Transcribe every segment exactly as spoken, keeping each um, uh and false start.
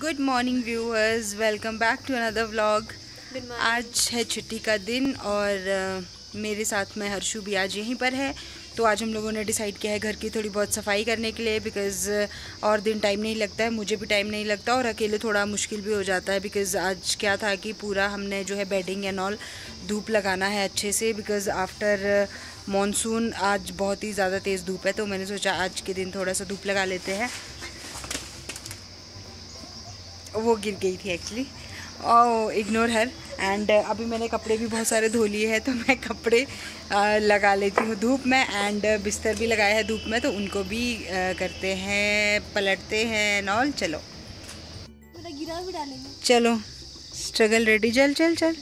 Good morning viewers, welcome back to another vlog. आज है छुट्टी का दिन और uh, मेरे साथ में हर्षु भी आज यहीं पर है। तो आज हम लोगों ने डिसाइड किया है घर की थोड़ी बहुत सफाई करने के लिए, बिकॉज़ uh, और दिन टाइम नहीं लगता है, मुझे भी टाइम नहीं लगता और अकेले थोड़ा मुश्किल भी हो जाता है। बिकॉज़ आज क्या था कि पूरा हमने जो है बेडिंग एंड ऑल धूप लगाना है अच्छे से, बिकॉज़ आफ्टर मॉनसून आज बहुत ही ज़्यादा तेज़ धूप है। तो मैंने सोचा आज के दिन थोड़ा सा धूप लगा लेते हैं। वो गिर गई थी एक्चुअली, और इग्नोर हर। एंड अभी मैंने कपड़े भी बहुत सारे धो लिए हैं, तो मैं कपड़े आ, लगा लेती हूँ धूप में। एंड बिस्तर भी लगाया है धूप में, तो उनको भी आ, करते हैं, पलटते हैं नॉल। चलो गिरा भी डालेंगे। चलो स्ट्रगल रेडी, चल चल चल।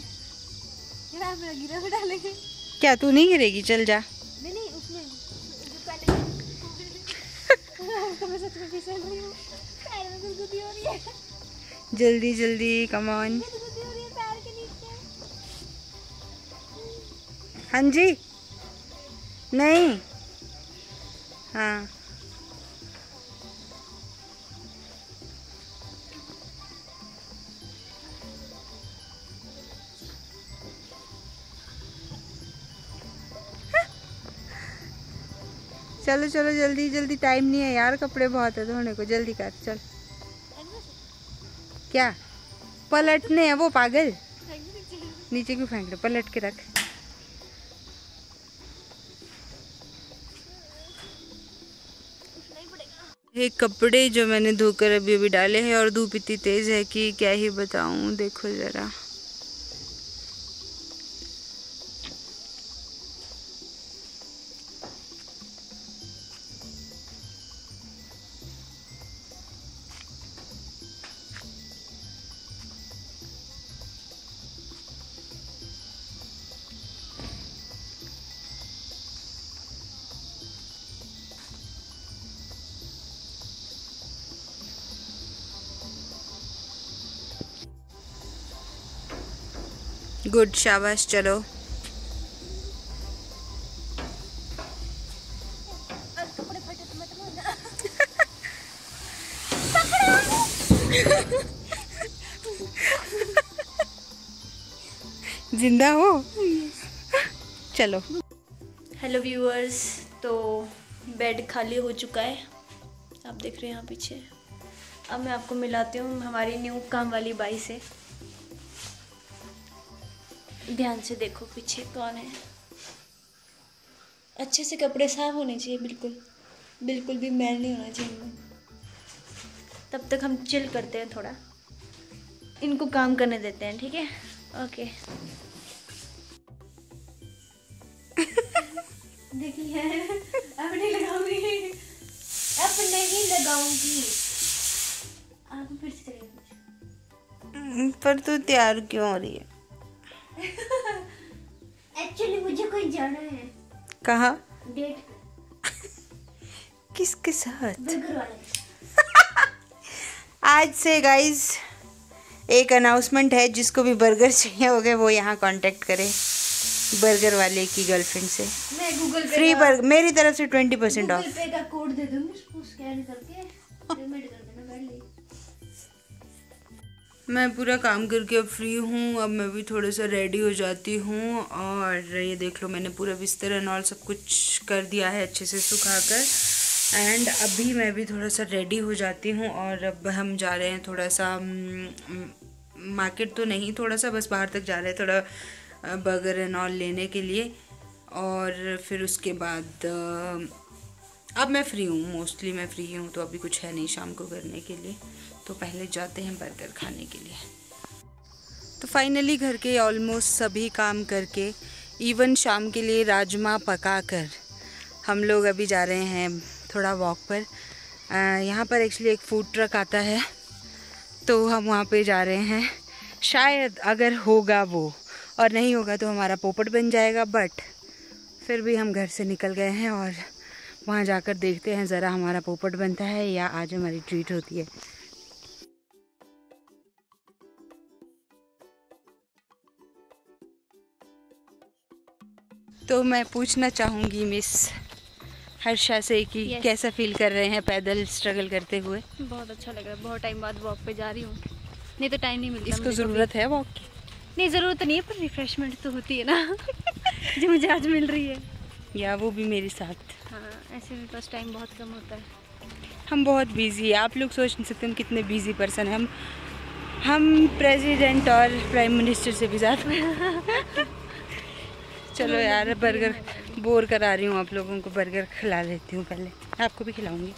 गिरा भी डालेंगे। क्या तू नहीं गिरेगी? चल जा। नहीं नहीं उसमें जो पहले तो मैं सच में फिसल रही हूँ। पैर में गुदगुदी हो रही है। जल्दी जल्दी, कम ऑन। गुदगुदी हो रही है पैर के नीचे। हाँ जी, नहीं, हाँ चलो चलो जल्दी जल्दी, टाइम नहीं है यार, कपड़े बहुत है धोने को, जल्दी कर चल। क्या पलटने हैं वो पागल? नीचे क्यों फेंक रहे? पलट के रख। ये कपड़े जो मैंने धोकर अभी अभी डाले हैं, और धूप इतनी तेज है कि क्या ही बताऊं। देखो जरा, गुड, शाबाश। चलो जिंदा हो? चलो। हेलो व्यूअर्स, तो बेड खाली हो चुका है, आप देख रहे हैं यहाँ पीछे। अब मैं आपको मिलाती हूँ हमारी न्यू काम वाली बाई से। ध्यान से देखो पीछे कौन है। अच्छे से कपड़े साफ होने चाहिए, बिल्कुल बिल्कुल भी मैल नहीं होना चाहिए इनमें। तब तक हम चिल करते हैं, थोड़ा इनको काम करने देते हैं, ठीक है? ओके। देखिए अब नहीं लगाऊंगी, अब नहीं लगाऊंगी। आप फिर से चलेंगे। पर तू तैयार क्यों हो रही है? एक्चुअली मुझे कोई जाना है। कहाँ? डेट। किसके साथ? बर्गर वाले। आज से गाइज एक अनाउंसमेंट है, जिसको भी बर्गर चाहिए होगे वो यहाँ कांटेक्ट करे बर्गर वाले की गर्लफ्रेंड से। मैं गूगल पे फ्री बर्गर मेरी तरफ से ट्वेंटी परसेंट ऑफ। गूगल पे का कोड दे दूंगी, उसको स्कैन करके पेमेंट कर देना पहले। मैं पूरा काम करके अब फ्री हूँ। अब मैं भी थोड़ा सा रेडी हो जाती हूँ, और ये देख लो मैंने पूरा बिस्तर एंड ऑल सब कुछ कर दिया है अच्छे से सुखाकर। एंड अभी मैं भी थोड़ा सा रेडी हो जाती हूँ, और अब हम जा रहे हैं थोड़ा सा मार्केट, तो नहीं, थोड़ा सा बस बाहर तक जा रहे हैं, थोड़ा बर्गर एंड ऑल लेने के लिए। और फिर उसके बाद अब मैं फ्री हूँ, मोस्टली मैं फ्री हूँ, तो अभी कुछ है नहीं शाम को करने के लिए। तो पहले जाते हैं बर्गर खाने के लिए। तो फाइनली घर के ऑलमोस्ट सभी काम करके, इवन शाम के लिए राजमा पकाकर, हम लोग अभी जा रहे हैं थोड़ा वॉक पर। यहाँ पर एक्चुअली एक फूड ट्रक आता है, तो हम वहाँ पे जा रहे हैं। शायद अगर होगा वो, और नहीं होगा तो हमारा पोपट बन जाएगा। बट फिर भी हम घर से निकल गए हैं, और वहाँ जाकर देखते हैं ज़रा हमारा पोपट बनता है या आज हमारी ट्रीट होती है। तो मैं पूछना चाहूँगी मिस हर्षा से कि yes. कैसा फील कर रहे हैं पैदल स्ट्रगल करते हुए? बहुत अच्छा लग रहा है, बहुत टाइम बाद वॉक पे जा रही हूँ, नहीं तो टाइम नहीं मिलता। इसको ज़रूरत है वॉक की? नहीं ज़रूरत तो नहीं है, पर रिफ्रेशमेंट तो होती है ना जो मुझे आज मिल रही है। या वो भी मेरे साथ। हाँ, ऐसे मेरे पास टाइम बहुत कम होता है। हम बहुत बिजी है, आप लोग सोच नहीं सकते हम कितने बिजी पर्सन हैं। हम हम प्रेसिडेंट और प्राइम मिनिस्टर से भी ज़्यादा चलो यार, बर्गर बोर करा रही हूँ आप लोगों को, बर्गर खिला लेती हूँ, पहले आपको भी खिलाऊंगी।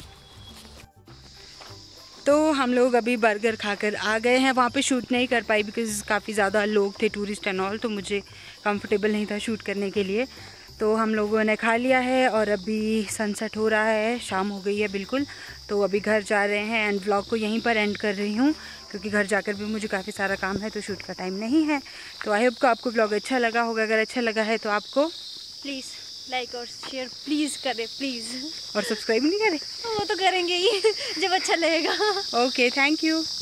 तो हम लोग अभी बर्गर खाकर आ गए हैं। वहाँ पे शूट नहीं कर पाई बिकॉज़ काफ़ी ज़्यादा लोग थे, टूरिस्ट एंड ऑल, तो मुझे कंफर्टेबल नहीं था शूट करने के लिए। तो हम लोगों ने खा लिया है और अभी सनसेट हो रहा है, शाम हो गई है बिल्कुल। तो अभी घर जा रहे हैं एंड व्लॉग को यहीं पर एंड कर रही हूँ क्योंकि घर जाकर भी मुझे काफ़ी सारा काम है, तो शूट का टाइम नहीं है। तो आई होप को आपको व्लॉग अच्छा लगा होगा। अगर अच्छा लगा है तो आपको प्लीज़ लाइक और शेयर प्लीज़ करें, प्लीज़। और सब्सक्राइब नहीं करें? वो तो करेंगे ही जब अच्छा लगेगा। Okay, thank you.